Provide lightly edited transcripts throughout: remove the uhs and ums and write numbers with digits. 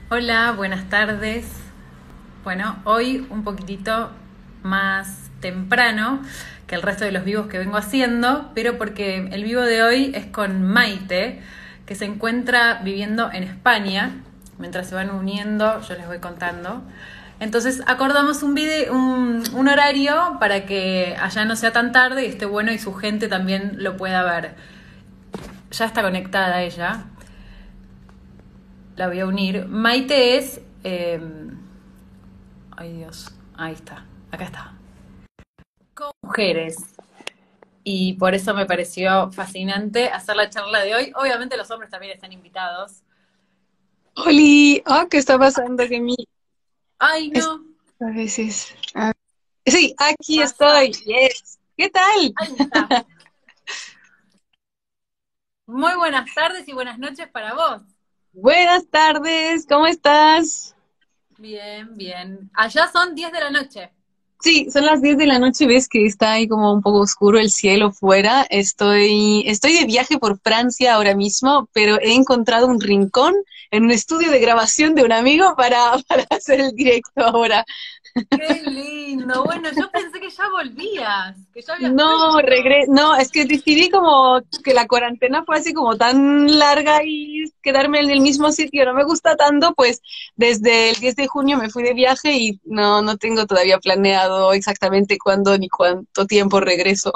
Hola, buenas tardes. Bueno, hoy un poquitito más temprano que el resto de los vivos que vengo haciendo, pero porque el vivo de hoy es con Maite, que se encuentra viviendo en España. Mientras se van uniendo, yo les voy contando. Entonces acordamos un horario para que allá no sea tan tarde y esté bueno y su gente también lo pueda ver. Ya está conectada ella. La voy a unir. Maite es... ay Dios, ahí está, acá está. Con mujeres. Y por eso me pareció fascinante hacer la charla de hoy. Obviamente los hombres también están invitados. Oli, ¿qué está pasando? Que mi Ay, es- no, a veces. Sí, aquí pasa. estoy. Yes. ¿Qué tal? Ahí está. Muy buenas tardes y buenas noches para vos. Buenas tardes, ¿cómo estás? Bien, bien. Allá son 10 de la noche. Sí, son las 10 de la noche, ves que está ahí como un poco oscuro el cielo fuera. Estoy de viaje por Francia ahora mismo, pero he encontrado un rincón en un estudio de grabación de un amigo para hacer el directo ahora. Qué lindo. Bueno, yo pensé que ya volvías, que ya habías No, vuelto. no, es que decidí como que la cuarentena fue así como tan larga y quedarme en el mismo sitio no me gusta tanto, pues desde el 10 de junio me fui de viaje y no tengo todavía planeado exactamente cuándo ni cuánto tiempo regreso.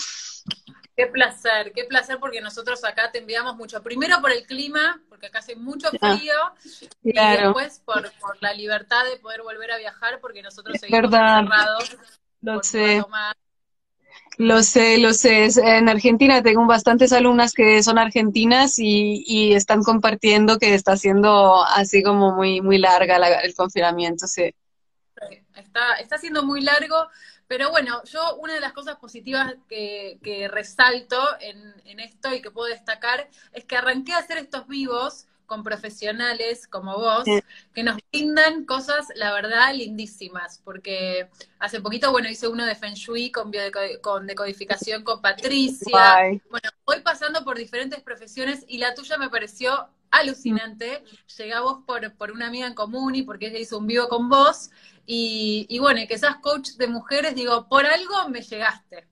Qué placer porque nosotros acá te enviamos mucho. Primero por el clima, porque acá hace mucho Ah, frío, y claro, después por la libertad de poder volver a viajar, porque nosotros es seguimos verdad, encerrados lo por un sé. rato más. Lo sé, lo sé. En Argentina tengo bastantes alumnas que son argentinas y están compartiendo que está siendo así como muy larga el confinamiento, sí. Está siendo muy largo, pero bueno, yo una de las cosas positivas que resalto en esto y que puedo destacar es que arranqué a hacer estos vivos con profesionales como vos, que nos brindan cosas, la verdad, lindísimas, porque hace poquito, bueno, hice uno de Feng Shui con decodificación con Patricia, Guay. bueno, voy pasando por diferentes profesiones y la tuya me pareció alucinante, llegué a vos por una amiga en común y porque ella hizo un vivo con vos, y bueno, y que seas coach de mujeres, digo, por algo me llegaste.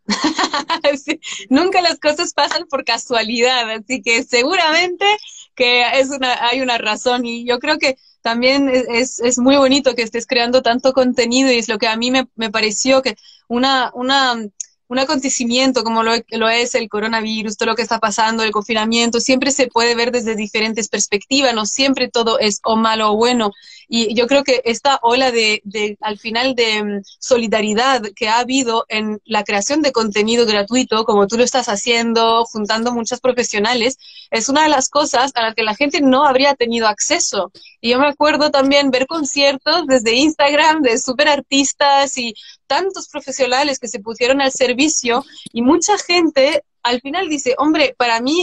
Sí, nunca las cosas pasan por casualidad, así que seguramente que hay una razón y yo creo que también es muy bonito que estés creando tanto contenido y es lo que a mí me pareció que una, una, un acontecimiento como lo es el coronavirus, todo lo que está pasando, el confinamiento, siempre se puede ver desde diferentes perspectivas, no siempre todo es o malo o bueno. Y yo creo que esta ola al final de solidaridad que ha habido en la creación de contenido gratuito, como tú lo estás haciendo, juntando muchas profesionales, es una de las cosas a las que la gente no habría tenido acceso. Y yo me acuerdo también ver conciertos desde Instagram de súper artistas y tantos profesionales que se pusieron al servicio y mucha gente al final dice, hombre, para mí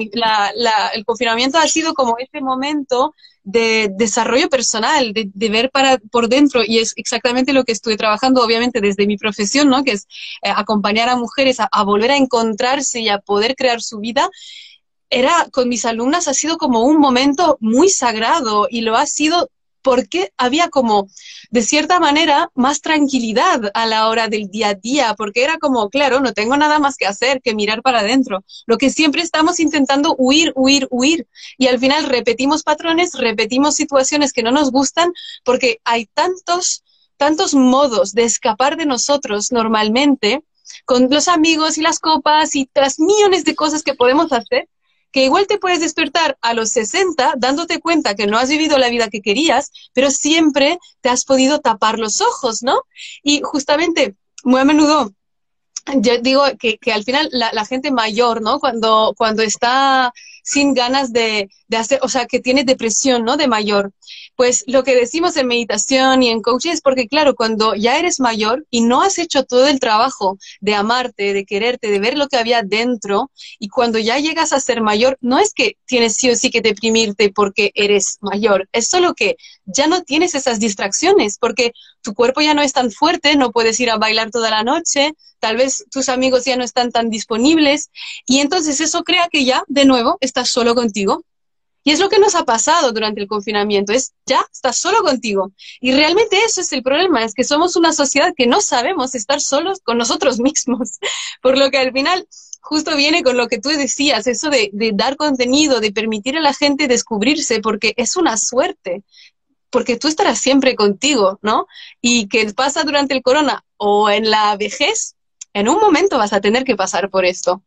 el confinamiento ha sido como ese momento de desarrollo personal, de ver por dentro, y es exactamente lo que estoy trabajando, obviamente, desde mi profesión, ¿no? Que es acompañar a mujeres a volver a encontrarse y a poder crear su vida. Con mis alumnas ha sido como un momento muy sagrado y lo ha sido porque había como, de cierta manera, más tranquilidad a la hora del día a día, porque era como, claro, no tengo nada más que hacer que mirar para adentro. Lo que siempre estamos intentando huir, huir, huir. Y al final repetimos patrones, repetimos situaciones que no nos gustan, porque hay tantos modos de escapar de nosotros normalmente, con los amigos y las copas y las millones de cosas que podemos hacer, que igual te puedes despertar a los 60 dándote cuenta que no has vivido la vida que querías, pero siempre te has podido tapar los ojos, ¿no? Y justamente, muy a menudo, yo digo que al final la gente mayor, ¿no? Cuando está sin ganas de hacer, o sea, que tiene depresión, ¿no? De mayor. Pues lo que decimos en meditación y en coaching es porque, claro, cuando ya eres mayor y no has hecho todo el trabajo de amarte, de quererte, de ver lo que había dentro, y cuando ya llegas a ser mayor, no es que tienes sí o sí que deprimirte porque eres mayor, es solo que ya no tienes esas distracciones, porque tu cuerpo ya no es tan fuerte, no puedes ir a bailar toda la noche, tal vez tus amigos ya no están tan disponibles y entonces eso crea que ya de nuevo estás solo contigo Y es lo que nos ha pasado durante el confinamiento, es ya estás solo contigo. Y realmente eso es el problema, es que somos una sociedad que no sabemos estar solos con nosotros mismos. Por lo que al final justo viene con lo que tú decías, eso de dar contenido, de permitir a la gente descubrirse, porque es una suerte, porque tú estarás siempre contigo, ¿no? Y que pasa durante el corona o en la vejez, en un momento vas a tener que pasar por esto.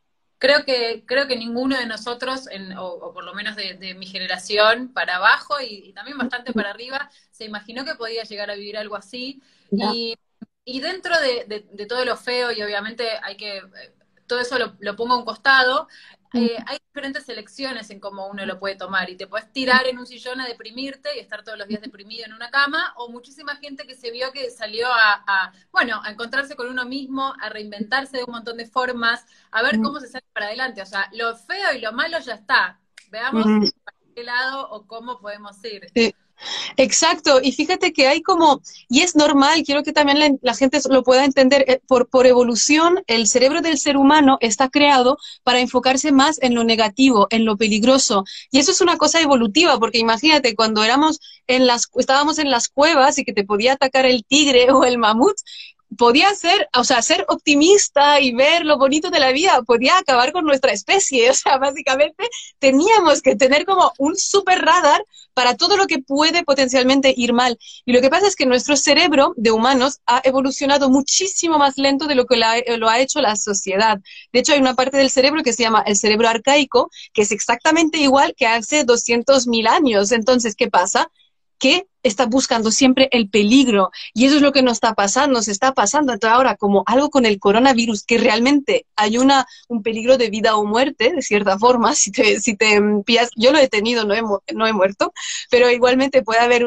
Creo que ninguno de nosotros, o por lo menos de mi generación para abajo y también bastante para arriba, se imaginó que podía llegar a vivir algo así. Ya. Y dentro de todo lo feo, y obviamente hay que, todo eso lo pongo a un costado, hay diferentes elecciones en cómo uno lo puede tomar. Y te puedes tirar en un sillón a deprimirte y estar todos los días deprimido en una cama, o muchísima gente que se vio que salió bueno, a encontrarse con uno mismo, a reinventarse de un montón de formas, a ver cómo se sale para adelante. O sea, lo feo y lo malo ya está. Veamos para qué lado o cómo podemos ir. Sí. Exacto, y fíjate que hay como, y es normal, quiero que también la gente lo pueda entender, por evolución, el cerebro del ser humano está creado para enfocarse más en lo negativo, en lo peligroso, y eso es una cosa evolutiva, porque imagínate, cuando estábamos en las cuevas y que te podía atacar el tigre o el mamut, podía ser, o sea, ser optimista y ver lo bonito de la vida, podía acabar con nuestra especie, o sea, básicamente teníamos que tener como un super radar para todo lo que puede potencialmente ir mal. Y lo que pasa es que nuestro cerebro de humanos ha evolucionado muchísimo más lento de lo que lo ha hecho la sociedad. De hecho, hay una parte del cerebro que se llama el cerebro arcaico, que es exactamente igual que hace 200.000 años. Entonces, ¿qué pasa? Que está buscando siempre el peligro. Y eso es lo que nos está pasando, se está pasando ahora como algo con el coronavirus, que realmente hay un peligro de vida o muerte, de cierta forma, si te pillas, yo lo he tenido, no he muerto, pero igualmente puede haber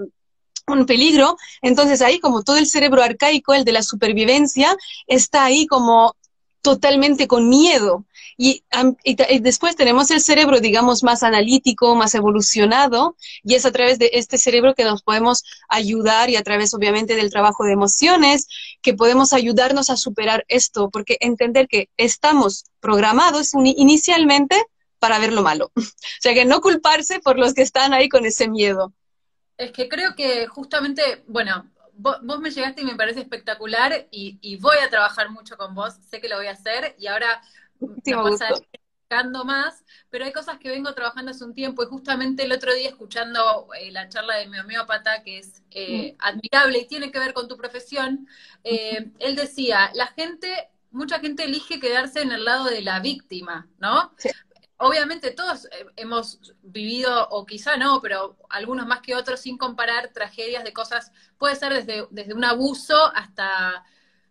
un peligro. Entonces ahí como todo el cerebro arcaico, el de la supervivencia, está ahí como totalmente con miedo. Y después tenemos el cerebro, digamos, más analítico, más evolucionado, y es a través de este cerebro que nos podemos ayudar, y a través, obviamente, del trabajo de emociones, que podemos ayudarnos a superar esto, porque entender que estamos programados inicialmente para ver lo malo. O sea, que no culparse por los que están ahí con ese miedo. Es que creo que justamente, bueno, vos me llegaste y me parece espectacular y voy a trabajar mucho con vos, sé que lo voy a hacer y ahora nos Muchísimo vas a ir gusto. explicando más, pero hay cosas que vengo trabajando hace un tiempo y justamente el otro día escuchando la charla de mi homeópata, que es admirable y tiene que ver con tu profesión, él decía, mucha gente elige quedarse en el lado de la víctima, ¿no? Sí. Obviamente todos hemos vivido, o quizá no, pero algunos más que otros, sin comparar tragedias de cosas, puede ser desde un abuso hasta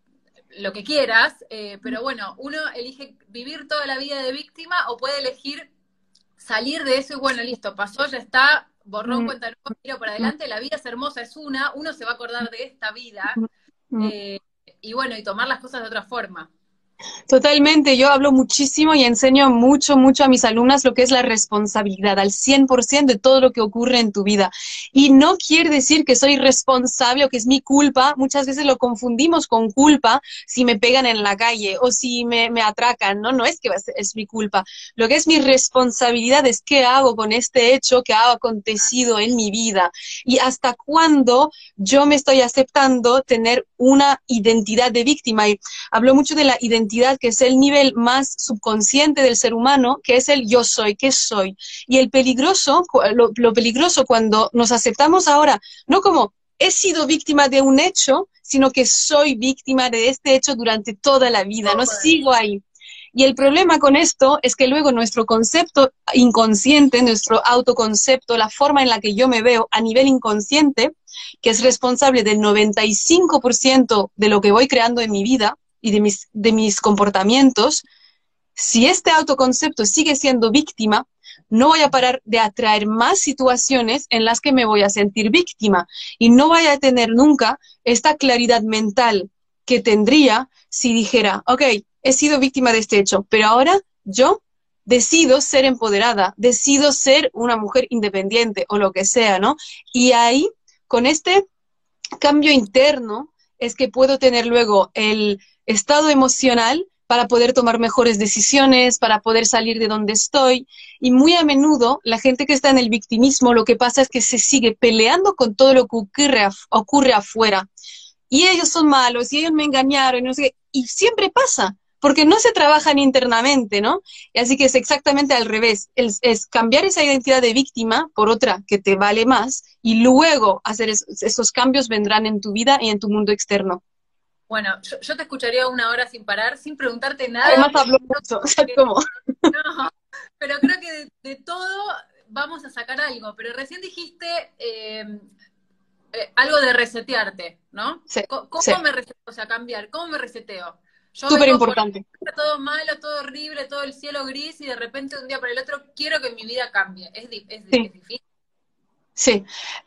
lo que quieras, pero bueno, uno elige vivir toda la vida de víctima o puede elegir salir de eso y bueno, listo, pasó, ya está, borrón, cuenta nueva, tiro para adelante, la vida es hermosa, uno se va a acordar de esta vida, eh, y bueno, y tomar las cosas de otra forma. Totalmente, yo hablo muchísimo y enseño mucho, mucho a mis alumnas lo que es la responsabilidad, al 100% de todo lo que ocurre en tu vida. Y no quiere decir que soy responsable o que es mi culpa, muchas veces lo confundimos con culpa si me pegan en la calle o si me atracan, ¿no? No es que es mi culpa. Lo que es mi responsabilidad es qué hago con este hecho que ha acontecido en mi vida y hasta cuándo yo me estoy aceptando tener una identidad de víctima. Y hablo mucho de la identidad, que es el nivel más subconsciente del ser humano, que es el yo soy, ¿qué soy? Y el peligroso, lo peligroso cuando nos aceptamos ahora, no como he sido víctima de un hecho, sino que soy víctima de este hecho durante toda la vida, no sigo ahí. Y el problema con esto es que luego nuestro concepto inconsciente, nuestro autoconcepto, la forma en la que yo me veo a nivel inconsciente, que es responsable del 95% de lo que voy creando en mi vida, y de mis comportamientos, si este autoconcepto sigue siendo víctima, no voy a parar de atraer más situaciones en las que me voy a sentir víctima y no voy a tener nunca esta claridad mental que tendría si dijera, ok, he sido víctima de este hecho, pero ahora yo decido ser empoderada, decido ser una mujer independiente o lo que sea, ¿no? Y ahí, con este cambio interno, es que puedo tener luego el estado emocional para poder tomar mejores decisiones, para poder salir de donde estoy. Y muy a menudo la gente que está en el victimismo, lo que pasa es que se sigue peleando con todo lo que ocurre afuera. Y ellos son malos, y ellos me engañaron, y no sé qué. Y siempre pasa, porque no se trabajan internamente, ¿no? Y así que es exactamente al revés. Es cambiar esa identidad de víctima por otra que te vale más, y luego hacer esos cambios vendrán en tu vida y en tu mundo externo. Bueno, yo te escucharía 1 hora sin parar, sin preguntarte nada, Además hablo mucho, o sea, como... no, pero creo que de todo vamos a sacar algo. Pero recién dijiste algo de resetearte, ¿no? Sí, sí, ¿Cómo me reseteo? O sea, cambiar, ¿cómo me reseteo? Yo súper vengo por importante. todo malo, todo horrible, todo el cielo gris y de repente de un día para el otro quiero que mi vida cambie. Es Sí, difícil. sí.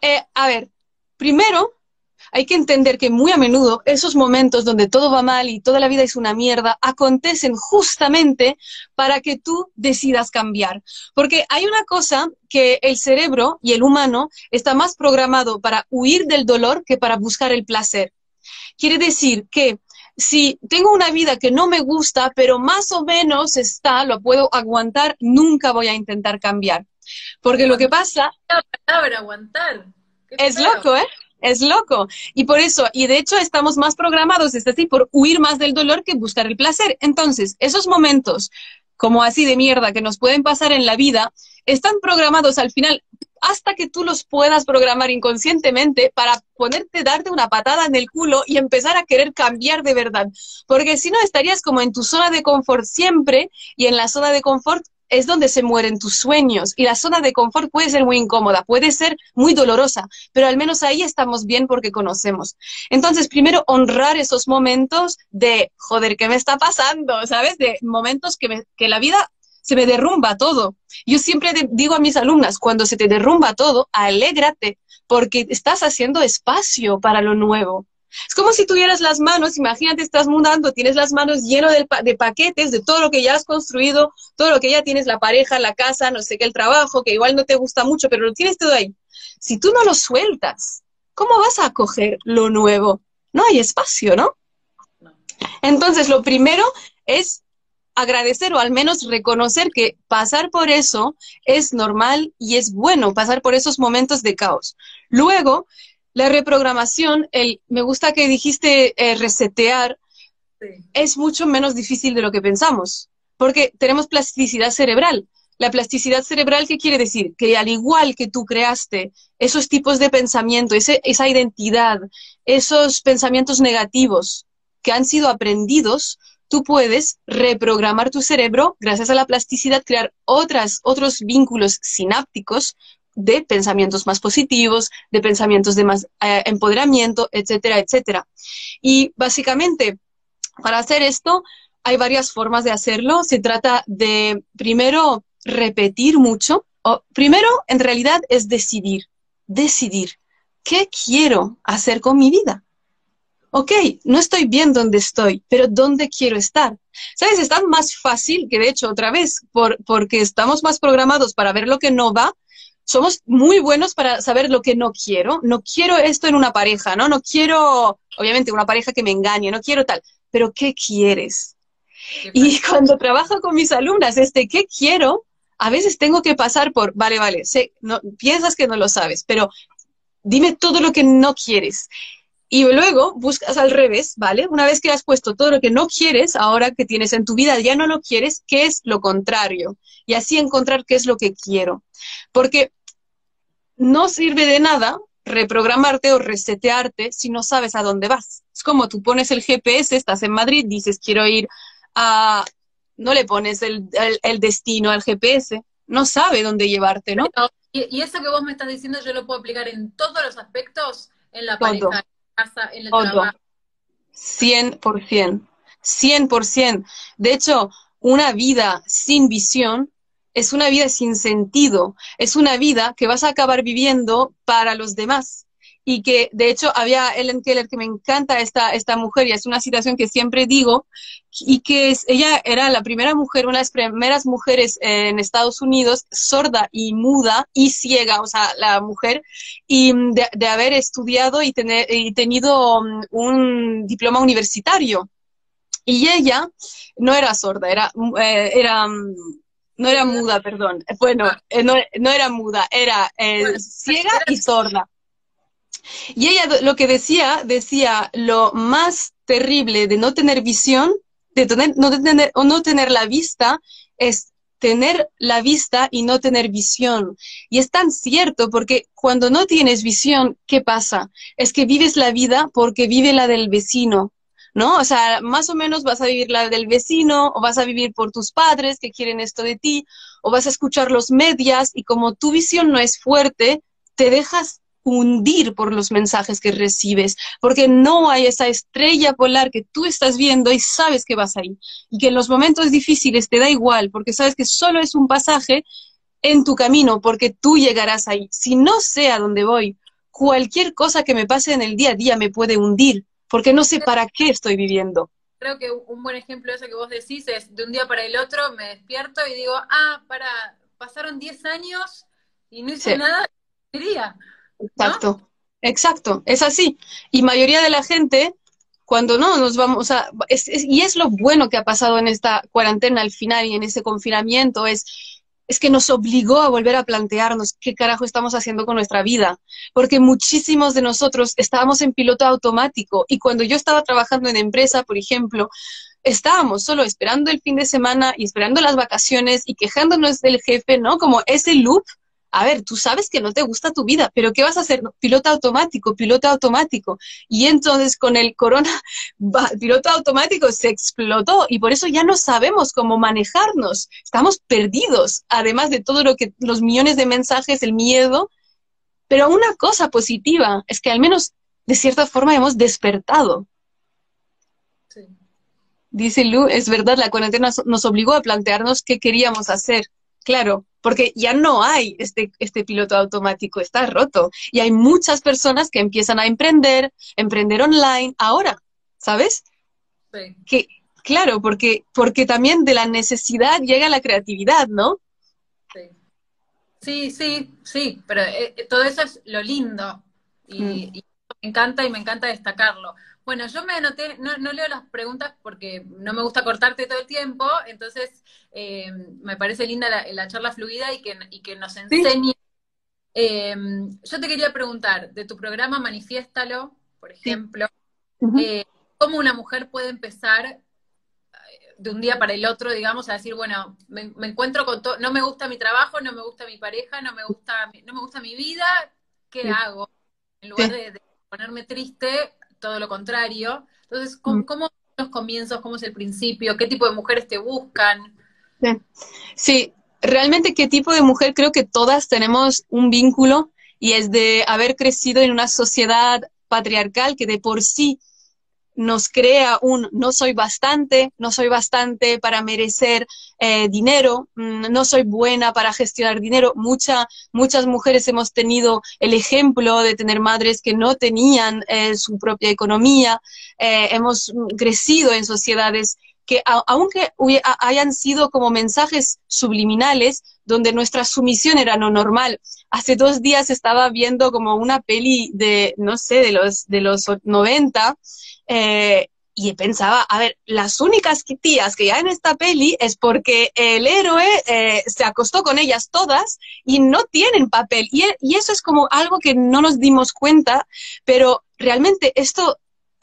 A ver, primero hay que entender que muy a menudo esos momentos donde todo va mal y toda la vida es una mierda, acontecen justamente para que tú decidas cambiar. Porque hay una cosa que el cerebro y el humano está más programado para huir del dolor que para buscar el placer. Quiere decir que si tengo una vida que no me gusta, pero más o menos está, lo puedo aguantar, nunca voy a intentar cambiar. Porque lo que Aguantar pasa la palabra, aguantar. Qué es feo. loco, ¿eh? Es loco. Y por eso, y de hecho estamos más programados, es decir, por huir más del dolor que buscar el placer. Entonces, esos momentos como así de mierda que nos pueden pasar en la vida, están programados al final hasta que tú los puedas programar inconscientemente para ponerte, darte una patada en el culo y empezar a querer cambiar de verdad. Porque si no, estarías como en tu zona de confort siempre, y en la zona de confort es donde se mueren tus sueños. Y la zona de confort puede ser muy incómoda, puede ser muy dolorosa, pero al menos ahí estamos bien porque conocemos. Entonces, primero, honrar esos momentos de, joder, ¿qué me está pasando? ¿Sabes? De momentos que la vida se me derrumba todo. Yo siempre digo a mis alumnas, cuando se te derrumba todo, alégrate, porque estás haciendo espacio para lo nuevo. Es como si tuvieras las manos, imagínate, estás mudando, tienes las manos llenas de paquetes, de todo lo que ya has construido, todo lo que ya tienes, la pareja, la casa, no sé qué, el trabajo, que igual no te gusta mucho, pero lo tienes todo ahí. Si tú no lo sueltas, ¿cómo vas a acoger lo nuevo? No hay espacio, ¿no? No. Entonces, lo primero es agradecer o al menos reconocer que pasar por eso es normal y es bueno, pasar por esos momentos de caos. Luego, la reprogramación, me gusta que dijiste resetear, Sí. es mucho menos difícil de lo que pensamos, porque tenemos plasticidad cerebral. La plasticidad cerebral, ¿qué quiere decir? Que al igual que tú creaste esos tipos de pensamiento, esa identidad, esos pensamientos negativos que han sido aprendidos, tú puedes reprogramar tu cerebro, gracias a la plasticidad, crear otros vínculos sinápticos de pensamientos más positivos, de pensamientos de más empoderamiento, etcétera, etcétera. Y básicamente, para hacer esto, hay varias formas de hacerlo. Se trata de, primero, repetir mucho. Primero, en realidad, es decidir. Decidir. ¿Qué quiero hacer con mi vida? Ok, no estoy bien donde estoy, pero ¿dónde quiero estar? ¿Sabes? Es tan más fácil que, de hecho, otra vez, porque estamos más programados para ver lo que no va, somos muy buenos para saber lo que no quiero. No quiero esto en una pareja, ¿no? No quiero, obviamente, una pareja que me engañe, no quiero tal. Pero ¿qué quieres? Y cuando trabajo con mis alumnas, ¿qué quiero? A veces tengo que pasar por, vale, sé, no, piensas que no lo sabes, pero dime todo lo que no quieres. Y luego buscas al revés, ¿vale? Una vez que has puesto todo lo que no quieres, ahora que tienes en tu vida, ya no lo quieres, ¿qué es lo contrario? Y así encontrar qué es lo que quiero. Porque no sirve de nada reprogramarte o resetearte si no sabes a dónde vas. Es como tú pones el GPS, estás en Madrid, dices quiero ir a... No le pones el destino al GPS, no sabe dónde llevarte, ¿no? Y eso que vos me estás diciendo yo lo puedo aplicar en todos los aspectos, en la Todo, pareja, en la casa, en el todo. trabajo. 100%, 100%. De hecho, una vida sin visión es una vida sin sentido, es una vida que vas a acabar viviendo para los demás. Y que, de hecho, había Ellen Keller, que me encanta esta mujer, y es una citación que siempre digo, y que ella era la primera mujer, una de las primeras mujeres en Estados Unidos, sorda y muda y ciega, o sea, la mujer, y de haber estudiado y tenido un diploma universitario. Y ella no era sorda, no era muda, perdón. Bueno, no era muda, era Bueno, ciega y sorda. Y ella lo que decía, lo más terrible de no tener visión, no tener la vista, es tener la vista y no tener visión. Y es tan cierto porque cuando no tienes visión, ¿qué pasa? Es que vives la vida porque vive la del vecino, ¿no? O sea, más o menos vas a vivir la del vecino o vas a vivir por tus padres que quieren esto de ti o vas a escuchar los medias y como tu visión no es fuerte, te dejas hundir por los mensajes que recibes, porque no hay esa estrella polar que tú estás viendo y sabes que vas ahí, y que en los momentos difíciles te da igual, porque sabes que solo es un pasaje en tu camino, porque tú llegarás ahí. Si no sé a dónde voy, cualquier cosa que me pase en el día a día me puede hundir, porque no sé para qué estoy viviendo. creo que un buen ejemplo de eso que vos decís es de un día para el otro me despierto y digo, pasaron 10 años y no hice Sí. nada, quería, ¿no? Exacto, exacto, es así. Y mayoría de la gente, cuando no nos vamos a... y es lo bueno que ha pasado en esta cuarentena al final y en ese confinamiento, es que nos obligó a volver a plantearnos qué carajo estamos haciendo con nuestra vida. Porque muchísimos de nosotros estábamos en piloto automático y cuando yo estaba trabajando en empresa, por ejemplo, estábamos solo esperando el fin de semana y esperando las vacaciones y quejándonos del jefe, ¿no? Como ese loop. A ver, tú sabes que no te gusta tu vida, pero ¿qué vas a hacer? No, piloto automático, piloto automático. Y entonces con el corona, piloto automático se explotó y por eso ya no sabemos cómo manejarnos. Estamos perdidos, además de todo lo que, los millones de mensajes, el miedo. Pero una cosa positiva es que al menos de cierta forma hemos despertado. Sí. Dice Lu, es verdad, la cuarentena nos obligó a plantearnos qué queríamos hacer. Claro, porque ya no hay este piloto automático, está roto. Y hay muchas personas que empiezan a emprender online ahora, ¿sabes? Sí. Que, claro, porque también de la necesidad llega la creatividad, ¿no? Sí. Sí, sí, sí, pero todo eso es lo lindo Mm, y me encanta destacarlo. Bueno, yo me anoté, no leo las preguntas porque no me gusta cortarte todo el tiempo, entonces me parece linda la charla fluida y que nos sí. enseñe. Yo te quería preguntar, de tu programa Manifiéstalo, por Sí. ejemplo, Ujú. ¿cómo una mujer puede empezar de un día para el otro, digamos, a decir, bueno, me encuentro con todo, no me gusta mi trabajo, no me gusta mi pareja, no me gusta mi vida, ¿qué Sí. hago? En lugar Sí. de ponerme triste, todo lo contrario. Entonces, Mm, ¿cómo son los comienzos? ¿Cómo es el principio? ¿Qué tipo de mujeres te buscan? sí. Sí, realmente qué tipo de mujer creo que todas tenemos un vínculo y es de haber crecido en una sociedad patriarcal que de por sí nos crea un no soy bastante para merecer dinero, no soy buena para gestionar dinero. Muchas mujeres hemos tenido el ejemplo de tener madres que no tenían su propia economía, hemos crecido en sociedades que aunque hayan sido como mensajes subliminales, donde nuestra sumisión era lo normal. Hace 2 días estaba viendo como una peli de, no sé, de los 90, y pensaba, a ver, las únicas tías que hay en esta peli es porque el héroe se acostó con ellas todas y no tienen papel. Y eso es como algo que no nos dimos cuenta, pero realmente esto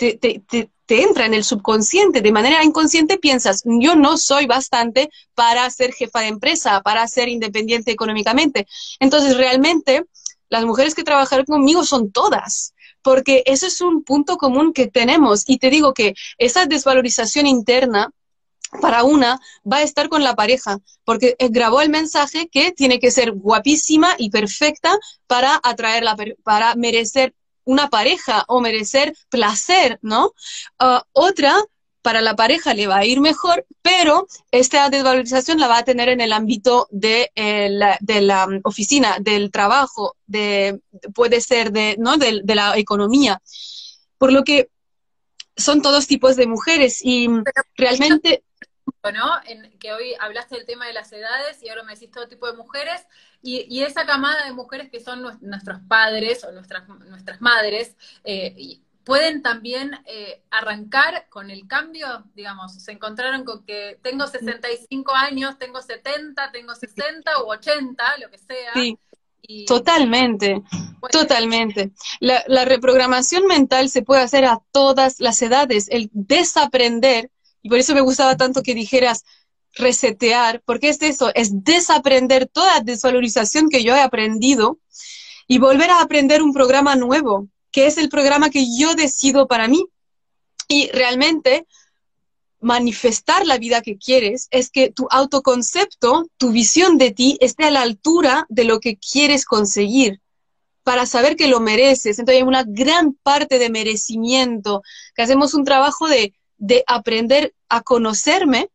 te entra en el subconsciente, de manera inconsciente piensas, yo no soy bastante para ser jefa de empresa, para ser independiente económicamente. Entonces, realmente, las mujeres que trabajan conmigo son todas, porque eso es un punto común que tenemos. Y te digo que esa desvalorización interna para una va a estar con la pareja, porque grabó el mensaje que tiene que ser guapísima y perfecta para atraerla, para merecer una pareja o merecer placer, ¿no? Otra, para la pareja le va a ir mejor, pero esta desvalorización la va a tener en el ámbito de la oficina, del trabajo, puede ser ¿no? de la economía. Por lo que son todos tipos de mujeres y realmente ¿No? Que hoy hablaste del tema de las edades y ahora me decís todo tipo de mujeres, y esa camada de mujeres que son nuestros padres o nuestras madres, pueden también arrancar con el cambio, digamos, se encontraron con que tengo 65 años, tengo 70, tengo 60 u 80, lo que sea. Sí, Y totalmente, pues, totalmente. La reprogramación mental se puede hacer a todas las edades, el desaprender, y por eso me gustaba tanto que dijeras resetear, porque es eso, es desaprender toda la desvalorización que yo he aprendido y volver a aprender un programa nuevo, que es el programa que yo decido para mí. Y realmente manifestar la vida que quieres es que tu autoconcepto, tu visión de ti esté a la altura de lo que quieres conseguir para saber que lo mereces. Entonces hay una gran parte de merecimiento, que hacemos un trabajo de aprender a conocerme,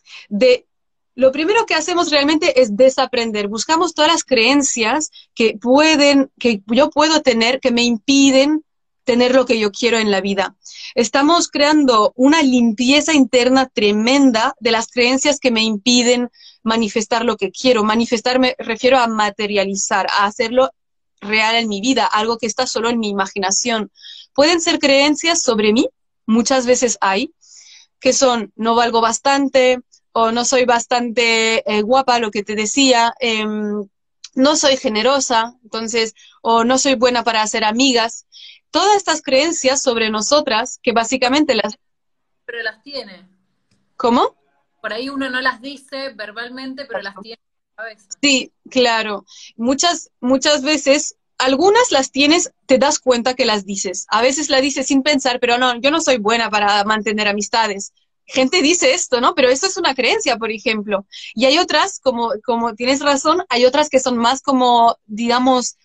lo primero que hacemos realmente es desaprender. Buscamos todas las creencias que yo puedo tener, que me impiden tener lo que yo quiero en la vida. Estamos creando una limpieza interna tremenda de las creencias que me impiden manifestar lo que quiero. Manifestar me refiero a materializar, a hacerlo real en mi vida, algo que está solo en mi imaginación. Pueden ser creencias sobre mí, muchas veces hay, que son no valgo bastante, o no soy bastante guapa, lo que te decía, no soy generosa, entonces, o no soy buena para hacer amigas. Todas estas creencias sobre nosotras, que básicamente pero las tiene. ¿Cómo? Por ahí uno no las dice verbalmente, pero las tiene en la cabeza. Sí, claro. Muchas veces, algunas las tienes, te das cuenta que las dices. A veces las dices sin pensar, pero no, yo no soy buena para mantener amistades. Gente dice esto, ¿no? Pero eso es una creencia, por ejemplo. Y hay otras, como tienes razón, hay otras que son más como, digamos,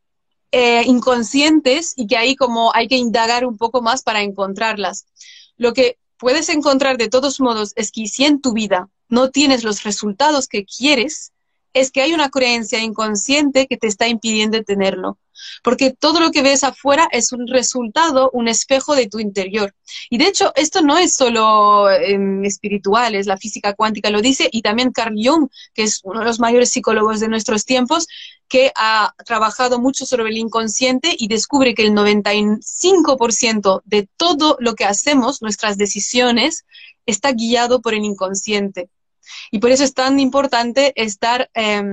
inconscientes y que ahí como hay que indagar un poco más para encontrarlas. Lo que puedes encontrar de todos modos es que si en tu vida no tienes los resultados que quieres, es que hay una creencia inconsciente que te está impidiendo tenerlo. Porque todo lo que ves afuera es un resultado, un espejo de tu interior. Y de hecho, esto no es solo espiritual, es la física cuántica lo dice, y también Carl Jung, que es uno de los mayores psicólogos de nuestros tiempos, que ha trabajado mucho sobre el inconsciente y descubre que el 95% de todo lo que hacemos, nuestras decisiones, está guiado por el inconsciente. Y por eso es tan importante estar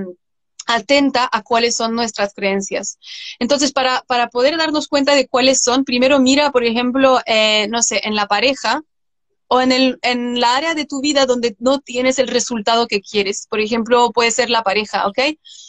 atenta a cuáles son nuestras creencias. Entonces, para poder darnos cuenta de cuáles son, primero mira, por ejemplo, no sé, en la pareja o en la área de tu vida donde no tienes el resultado que quieres. Por ejemplo, puede ser la pareja, ¿ok?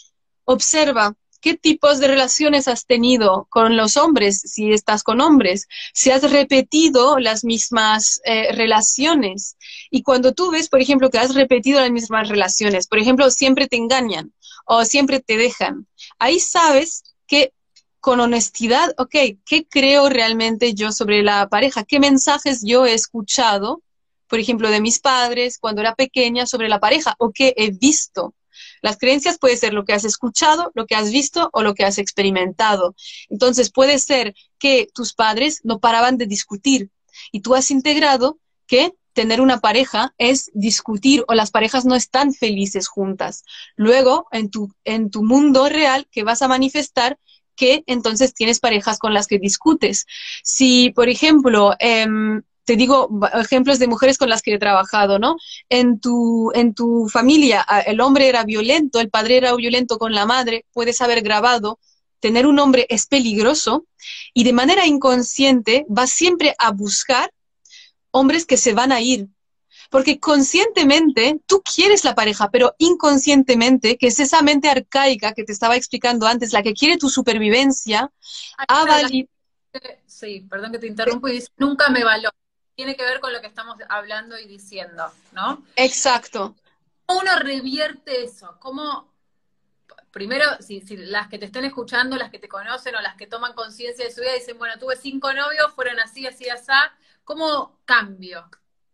Observa qué tipos de relaciones has tenido con los hombres, si estás con hombres, si has repetido las mismas relaciones. Y cuando tú ves, por ejemplo, que has repetido las mismas relaciones, por ejemplo, siempre te engañan o siempre te dejan, ahí sabes que con honestidad, ok, ¿qué creo realmente yo sobre la pareja? ¿Qué mensajes yo he escuchado, por ejemplo, de mis padres cuando era pequeña sobre la pareja o qué he visto? Las creencias puede ser lo que has escuchado, lo que has visto o lo que has experimentado. Entonces puede ser que tus padres no paraban de discutir y tú has integrado que tener una pareja es discutir o las parejas no están felices juntas. Luego, en tu mundo real, que vas a manifestar que entonces tienes parejas con las que discutes. Si, por ejemplo, te digo ejemplos de mujeres con las que he trabajado, ¿no? En tu familia el hombre era violento, el padre era violento con la madre, puedes haber grabado, tener un hombre es peligroso y de manera inconsciente vas siempre a buscar hombres que se van a ir. Porque conscientemente tú quieres la pareja, pero inconscientemente, que es esa mente arcaica que te estaba explicando antes, la que quiere tu supervivencia, ha valido... Sí, perdón que te interrumpo y dice, nunca me valora. Tiene que ver con lo que estamos hablando y diciendo, ¿no? Exacto. ¿Cómo uno revierte eso? ¿Cómo, primero, si las que te estén escuchando, las que te conocen o las que toman conciencia de su vida, dicen, bueno, tuve 5 novios, fueron así, así, así, ¿cómo cambio?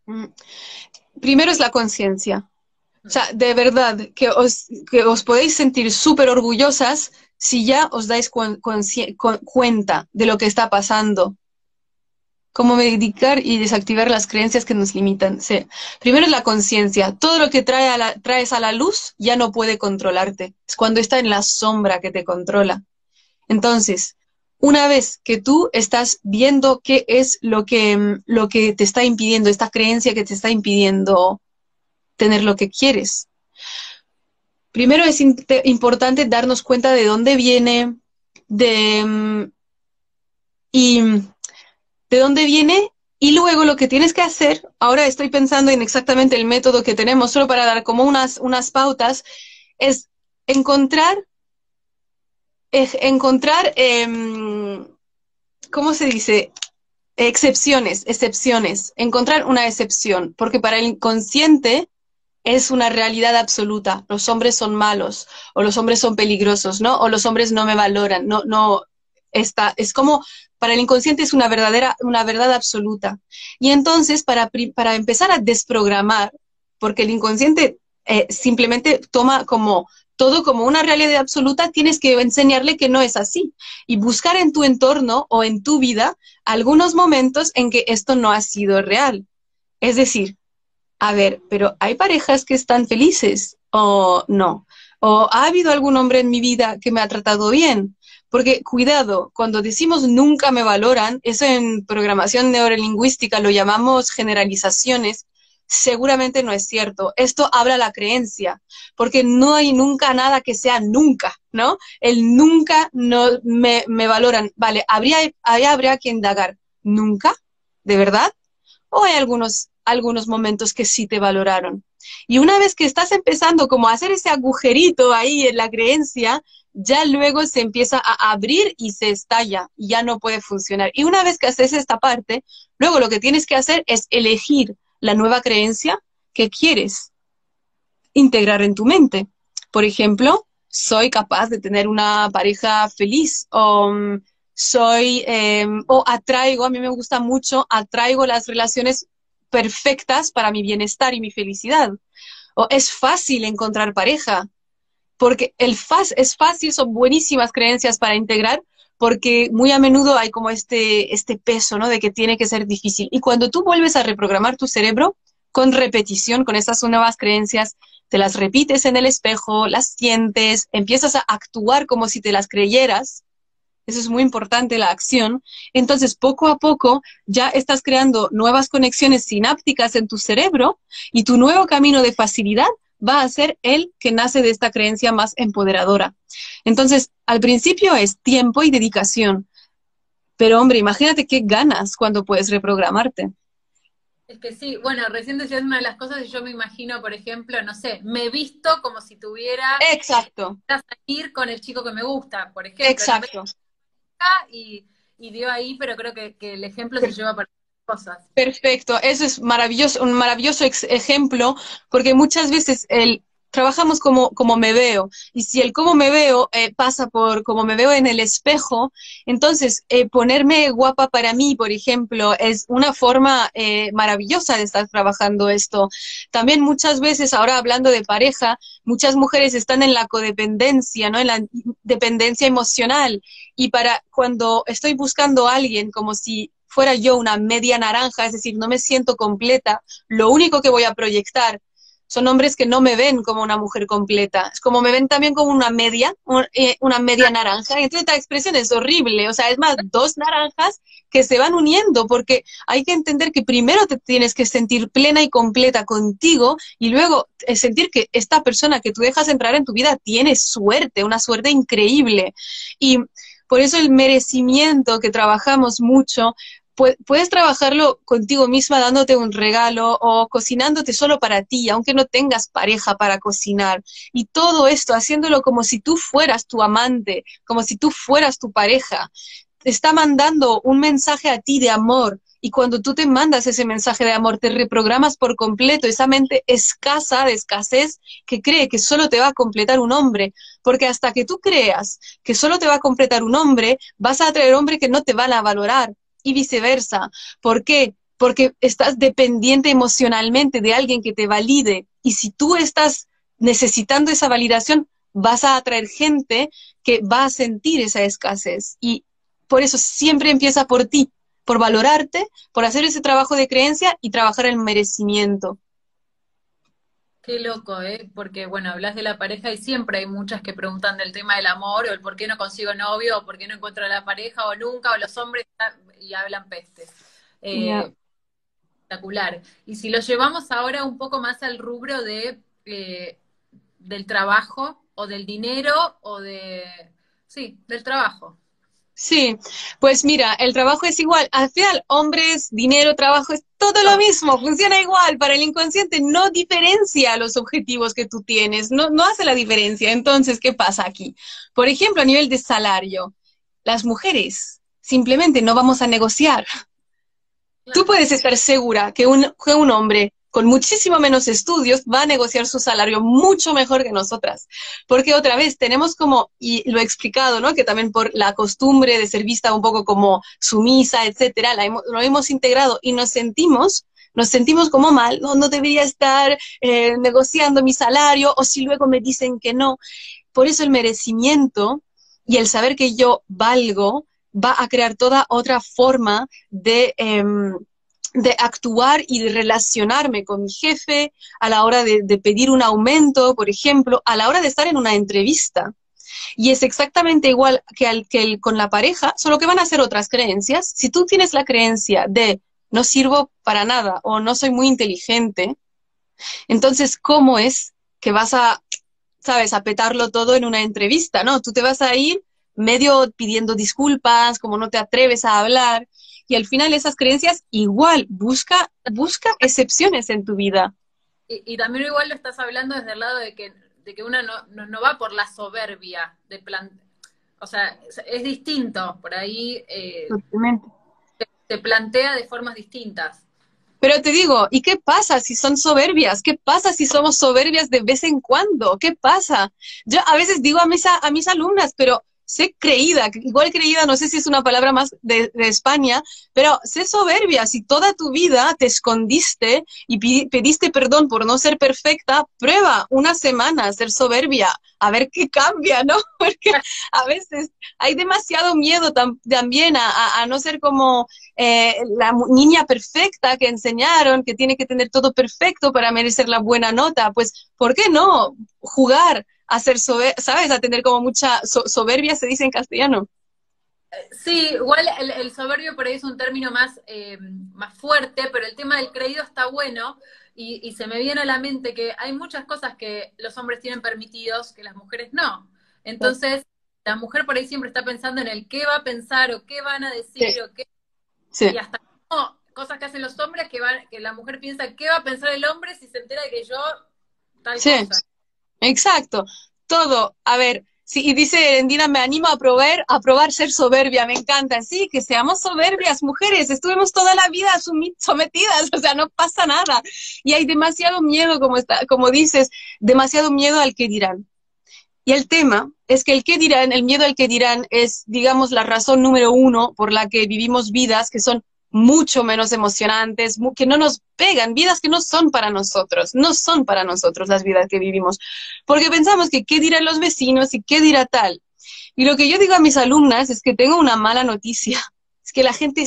Primero es la conciencia. O sea, de verdad, que os podéis sentir súper orgullosas si ya os dais cuenta de lo que está pasando. Cómo meditar y desactivar las creencias que nos limitan. Sí. Primero es la conciencia. Todo lo que traes a la luz ya no puede controlarte. Es cuando está en la sombra que te controla. Entonces, una vez que tú estás viendo qué es lo que te está impidiendo, esta creencia que te está impidiendo tener lo que quieres. Primero es importante darnos cuenta de dónde viene, de, y de dónde viene, y luego lo que tienes que hacer, ahora estoy pensando en exactamente el método que tenemos, solo para dar como unas pautas, es encontrar, encontrar ¿cómo se dice? Excepciones, encontrar una excepción, porque para el inconsciente es una realidad absoluta. Los hombres son malos, o los hombres son peligrosos, ¿no? O los hombres no me valoran, es como, para el inconsciente es una verdad absoluta. Y entonces, para empezar a desprogramar, porque el inconsciente simplemente toma como todo como una realidad absoluta, tienes que enseñarle que no es así. Y buscar en tu entorno o en tu vida algunos momentos en que esto no ha sido real. Es decir, a ver, pero ¿hay parejas que están felices o no? ¿O ha habido algún hombre en mi vida que me ha tratado bien? Porque cuidado, cuando decimos nunca me valoran, eso en programación neurolingüística lo llamamos generalizaciones, seguramente no es cierto. Esto habla la creencia, porque no hay nunca nada que sea nunca, ¿no? El nunca no me valoran. Vale, ahí habría que indagar. ¿Nunca? ¿De verdad? ¿O hay algunos momentos que sí te valoraron? Y una vez que estás empezando como a hacer ese agujerito ahí en la creencia, ya luego se empieza a abrir y se estalla, y ya no puede funcionar. Y una vez que haces esta parte, luego lo que tienes que hacer es elegir la nueva creencia que quieres integrar en tu mente. Por ejemplo, soy capaz de tener una pareja feliz, o atraigo, a mí me gusta mucho, atraigo las relaciones perfectas para mi bienestar y mi felicidad. O es fácil encontrar pareja, porque es fácil, son buenísimas creencias para integrar, porque muy a menudo hay como este peso, ¿no? De que tiene que ser difícil. Y cuando tú vuelves a reprogramar tu cerebro con repetición, con esas nuevas creencias, te las repites en el espejo, las sientes, empiezas a actuar como si te las creyeras. Eso es muy importante, la acción. Entonces, poco a poco, ya estás creando nuevas conexiones sinápticas en tu cerebro, y tu nuevo camino de facilidad va a ser el que nace de esta creencia más empoderadora. Entonces, al principio es tiempo y dedicación. Pero, hombre, imagínate qué ganas cuando puedes reprogramarte. Es que sí, bueno, recién decías una de las cosas y yo me imagino, por ejemplo, no sé, me visto como si tuviera Exacto, que salir con el chico que me gusta, por ejemplo, no me exacto. gusta y dio ahí, pero creo que el ejemplo se lleva para cosas. Perfecto, eso es maravilloso, un maravilloso ejemplo, porque muchas veces trabajamos como me veo, y si el cómo me veo pasa por cómo me veo en el espejo, entonces ponerme guapa para mí, por ejemplo, es una forma maravillosa de estar trabajando esto. También muchas veces, ahora hablando de pareja, muchas mujeres están en la codependencia, ¿no? En la dependencia emocional, y para cuando estoy buscando a alguien como si fuera yo una media naranja, es decir, no me siento completa, lo único que voy a proyectar son hombres que no me ven como una mujer completa, es como me ven también como una media naranja. Entonces esta expresión es horrible, o sea, es más, dos naranjas que se van uniendo, porque hay que entender que primero te tienes que sentir plena y completa contigo, y luego sentir que esta persona que tú dejas entrar en tu vida tiene suerte, una suerte increíble. Y por eso el merecimiento que trabajamos mucho, puedes trabajarlo contigo misma dándote un regalo o cocinándote solo para ti, aunque no tengas pareja para cocinar. Y todo esto haciéndolo como si tú fueras tu amante, como si tú fueras tu pareja. Te está mandando un mensaje a ti de amor. Y cuando tú te mandas ese mensaje de amor, te reprogramas por completo esa mente escasa, de escasez, que cree que solo te va a completar un hombre. Porque hasta que tú creas que solo te va a completar un hombre, vas a atraer hombres que no te van a valorar, y viceversa. ¿Por qué? Porque estás dependiente emocionalmente de alguien que te valide. Y si tú estás necesitando esa validación, vas a atraer gente que va a sentir esa escasez. Y por eso siempre empieza por ti, por valorarte, por hacer ese trabajo de creencia y trabajar el merecimiento. Qué loco, ¿eh? Porque, bueno, hablas de la pareja y siempre hay muchas que preguntan del tema del amor, o el por qué no consigo novio, o por qué no encuentro a la pareja, o nunca, o los hombres y hablan pestes. Ya. Espectacular. Y si lo llevamos ahora un poco más al rubro del trabajo, o del dinero, sí, del trabajo. Sí, pues mira, el trabajo es igual. Al final, hombres, dinero, trabajo, es todo lo Todo. mismo, funciona igual. Para el inconsciente no diferencia los objetivos que tú tienes, no hace la diferencia. Entonces, ¿qué pasa aquí? Por ejemplo, a nivel de salario, las mujeres simplemente no vamos a negociar. Tú Claro. puedes estar segura que un hombre con muchísimo menos estudios va a negociar su salario mucho mejor que nosotras. Porque otra vez tenemos como, y lo he explicado, ¿no? Que también por la costumbre de ser vista un poco como sumisa, etcétera, lo hemos integrado y nos sentimos como mal, no debería estar negociando mi salario, o si luego me dicen que no. Por eso el merecimiento y el saber que yo valgo va a crear toda otra forma de actuar y de relacionarme con mi jefe a la hora de pedir un aumento, por ejemplo, a la hora de estar en una entrevista. Y es exactamente igual con la pareja, solo que van a ser otras creencias. Si tú tienes la creencia de no sirvo para nada o no soy muy inteligente, entonces, ¿cómo es que vas a, sabes, a petarlo todo en una entrevista? ¿No? Tú te vas a ir medio pidiendo disculpas, como no te atreves a hablar, y al final esas creencias igual, busca excepciones en tu vida. Y también igual lo estás hablando desde el lado de que una no va por la soberbia o sea, es distinto, por ahí Totalmente. se plantea de formas distintas. Pero te digo, ¿y qué pasa si son soberbias? ¿Qué pasa si somos soberbias de vez en cuando? ¿Qué pasa? Yo a veces digo a mis alumnas, pero sé creída, igual creída, no sé si es una palabra más de España, pero sé soberbia. Si toda tu vida te escondiste y pediste perdón por no ser perfecta, prueba una semana a ser soberbia, a ver qué cambia, ¿no? Porque a veces hay demasiado miedo también a no ser como la niña perfecta que enseñaron, que tiene que tener todo perfecto para merecer la buena nota. Pues, ¿por qué no jugar a ser sabes, a tener como mucha soberbia, se dice en castellano? Sí, igual el soberbio por ahí es un término más fuerte, pero el tema del creído está bueno y se me viene a la mente que hay muchas cosas que los hombres tienen permitidos que las mujeres no. Entonces, la mujer por ahí siempre está pensando en el qué va a pensar o qué van a decir Sí, o qué, y sí, hasta no, cosas que hacen los hombres que la mujer piensa qué va a pensar el hombre si se entera de que yo tal sí. cosa. Exacto, todo. A ver, sí, y dice Erendina, me animo a probar ser soberbia, me encanta. Sí, que seamos soberbias, mujeres, estuvimos toda la vida sometidas, o sea, no pasa nada. Y hay demasiado miedo, como dices, demasiado miedo al que dirán. Y el tema es que el qué dirán, el miedo al que dirán es, digamos, la razón número uno por la que vivimos vidas que son mucho menos emocionantes, que no nos pegan, vidas que no son para nosotros, no son para nosotros las vidas que vivimos, porque pensamos que qué dirán los vecinos y qué dirá tal. Y lo que yo digo a mis alumnas es que tengo una mala noticia, es que la gente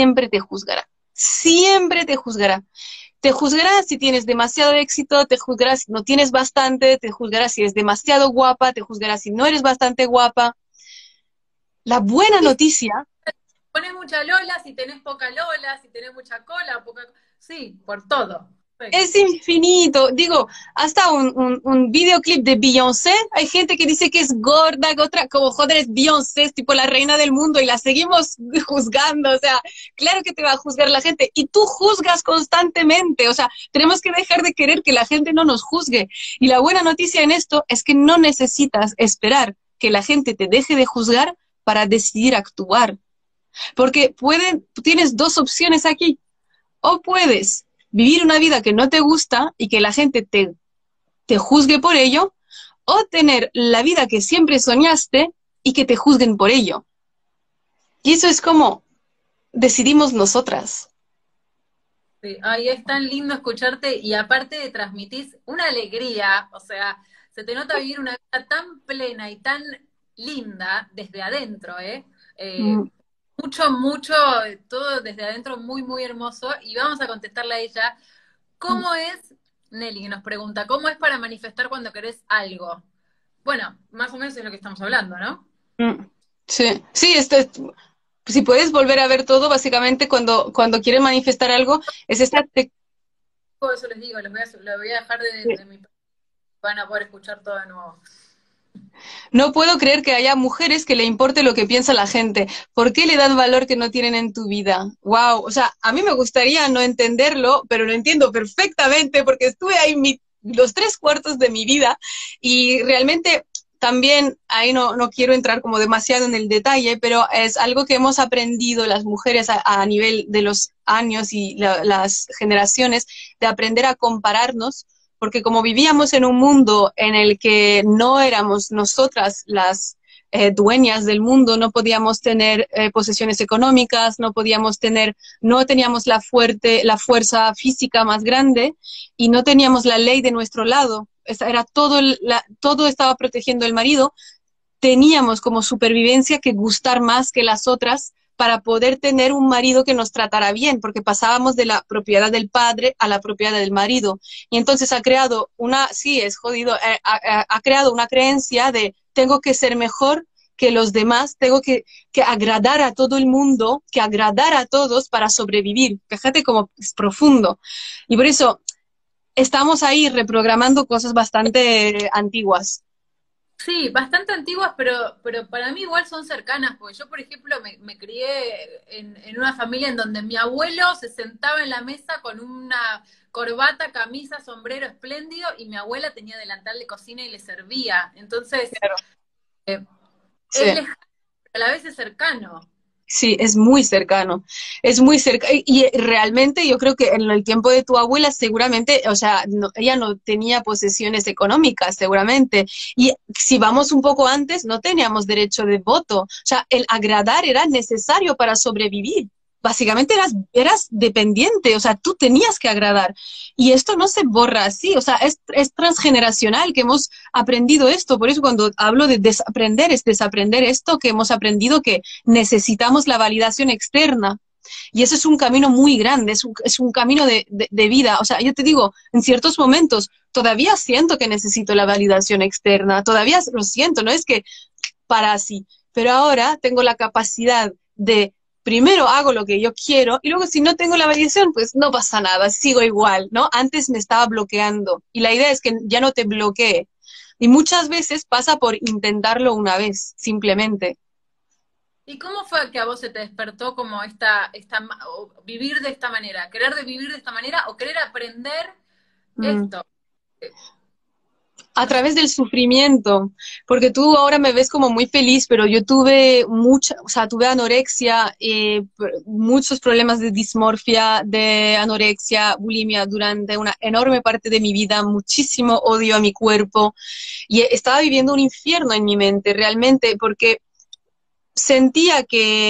siempre te juzgará. Te juzgará si tienes demasiado éxito, te juzgará si no tienes bastante, te juzgará si eres demasiado guapa, te juzgará si no eres bastante guapa. La buena Sí, noticia pones mucha Lola, si tenés poca Lola, si tenés mucha cola, poca. Sí, por todo. Sí. es infinito. Digo, hasta un videoclip de Beyoncé, hay gente que dice que es gorda, que otra, como joder, es Beyoncé, es tipo la reina del mundo y la seguimos juzgando. O sea, claro que te va a juzgar la gente y tú juzgas constantemente. O sea, tenemos que dejar de querer que la gente no nos juzgue. Y la buena noticia en esto es que no necesitas esperar que la gente te deje de juzgar para decidir actuar. Porque tienes dos opciones aquí. O puedes vivir una vida que no te gusta y que la gente te juzgue por ello, o tener la vida que siempre soñaste y que te juzguen por ello. Y eso es como decidimos nosotras. Sí, ay, es tan lindo escucharte y aparte de transmitís una alegría, o sea, se te nota vivir una vida tan plena y tan linda desde adentro, ¿eh? Eh, Mm. mucho, mucho, todo desde adentro muy, muy hermoso y vamos a contestarle a ella, ¿cómo es Nelly, que nos pregunta, ¿cómo es para manifestar cuando querés algo? Bueno, más o menos es lo que estamos hablando, ¿no? Mm, sí, sí, si puedes volver a ver todo, básicamente cuando quieren manifestar algo, es esta... Por eso les digo, lo voy a dejar de mi... Van a poder escuchar todo de nuevo. No puedo creer que haya mujeres que le importe lo que piensa la gente. ¿Por qué le dan valor que no tienen en tu vida? Wow, o sea, a mí me gustaría no entenderlo, pero lo entiendo perfectamente porque estuve ahí los 3 cuartos de mi vida y realmente también ahí no quiero entrar como demasiado en el detalle, pero es algo que hemos aprendido las mujeres a nivel de los años y las generaciones, de aprender a compararnos porque como vivíamos en un mundo en el que no éramos nosotras las dueñas del mundo, no podíamos tener posesiones económicas, no teníamos la fuerza física más grande y no teníamos la ley de nuestro lado. Era todo estaba protegiendo el marido. Teníamos como supervivencia que gustar más que las otras para poder tener un marido que nos tratara bien, porque pasábamos de la propiedad del padre a la propiedad del marido. Y entonces ha creado sí, es jodido, ha creado una creencia de tengo que ser mejor que los demás, tengo que agradar a todo el mundo, que agradar a todos para sobrevivir. Fíjate cómo es profundo. Y por eso estamos ahí reprogramando cosas bastante antiguas. Sí, bastante antiguas, pero para mí igual son cercanas, porque yo, por ejemplo, me crié en una familia en donde mi abuelo se sentaba en la mesa con una corbata, camisa, sombrero espléndido, y mi abuela tenía delantal de cocina y le servía. Entonces, Claro. es Sí. lejano, pero a la vez es cercano. Sí, es muy cercano, es muy cercano. Y realmente yo creo que en el tiempo de tu abuela seguramente, o sea, ella no tenía posesiones económicas, seguramente. Y si vamos un poco antes, no teníamos derecho de voto. O sea, el agradar era necesario para sobrevivir. Básicamente eras dependiente, o sea, tú tenías que agradar. Y esto no se borra así, o sea, es transgeneracional que hemos aprendido esto. Por eso cuando hablo de desaprender, es desaprender esto que hemos aprendido que necesitamos la validación externa. Y eso es un camino muy grande, es un camino de vida. O sea, yo te digo, en ciertos momentos todavía siento que necesito la validación externa, todavía lo siento, no es que para así, pero ahora tengo la capacidad de primero hago lo que yo quiero y luego si no tengo la validación, pues no pasa nada, sigo igual, ¿no? Antes me estaba bloqueando y la idea es que ya no te bloquee. Y muchas veces pasa por intentarlo una vez, simplemente. ¿Y cómo fue que a vos se te despertó como o vivir de esta manera? ¿Querer de vivir de esta manera o querer aprender Mm. esto? A través del sufrimiento, porque tú ahora me ves como muy feliz, pero yo tuve o sea, tuve anorexia, muchos problemas de dismorfia, de anorexia, bulimia durante una enorme parte de mi vida, muchísimo odio a mi cuerpo y estaba viviendo un infierno en mi mente realmente, porque sentía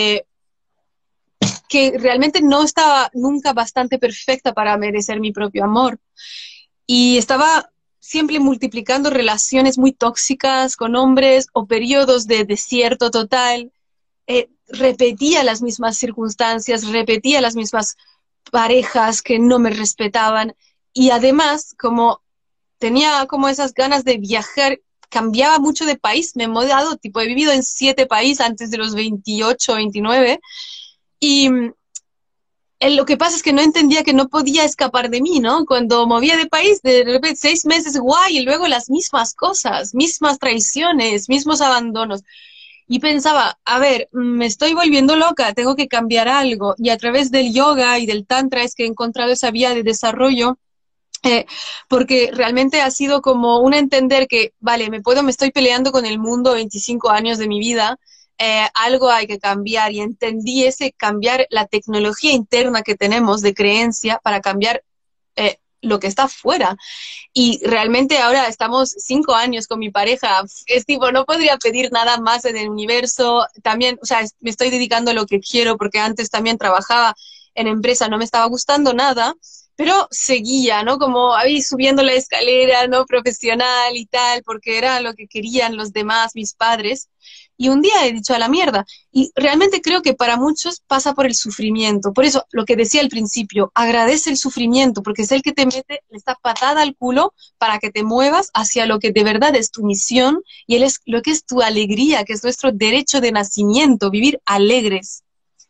que realmente no estaba nunca bastante perfecta para merecer mi propio amor. Y estaba siempre multiplicando relaciones muy tóxicas con hombres o periodos de desierto total. Repetía las mismas circunstancias, repetía las mismas parejas que no me respetaban y además como tenía como esas ganas de viajar, cambiaba mucho de país, me he mudado, tipo he vivido en 7 países antes de los 28, 29 y lo que pasa es que no entendía que no podía escapar de mí, ¿no? Cuando movía de país, de repente 6 meses, guay, y luego las mismas cosas, mismas traiciones, mismos abandonos. Y pensaba, a ver, me estoy volviendo loca, tengo que cambiar algo. Y a través del yoga y del tantra es que he encontrado esa vía de desarrollo, eh, porque realmente ha sido como un entender que, vale, me estoy peleando con el mundo 25 años de mi vida, algo hay que cambiar y entendí ese cambiar la tecnología interna que tenemos de creencia para cambiar lo que está fuera. Y realmente ahora estamos 5 años con mi pareja, es tipo, no podría pedir nada más en el universo, también, o sea, me estoy dedicando a lo que quiero porque antes también trabajaba en empresa, no me estaba gustando nada, pero seguía, ¿no? Como ahí subiendo la escalera, ¿no? Profesional y tal, porque era lo que querían los demás, mis padres. Y un día he dicho a la mierda. Y realmente creo que para muchos pasa por el sufrimiento. Por eso, lo que decía al principio, agradece el sufrimiento, porque es el que te mete esta patada al culo para que te muevas hacia lo que de verdad es tu misión y él es lo que es tu alegría, que es nuestro derecho de nacimiento, vivir alegres.